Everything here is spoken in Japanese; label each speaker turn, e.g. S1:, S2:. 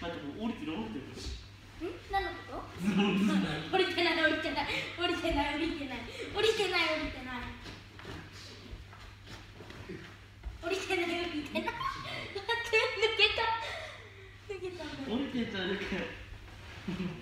S1: なんかもう降りてる
S2: 何のこと降りてない降りてない降りてない降りてない降りてない降りてない降りてない降りてない抜けた
S1: 降りてた抜け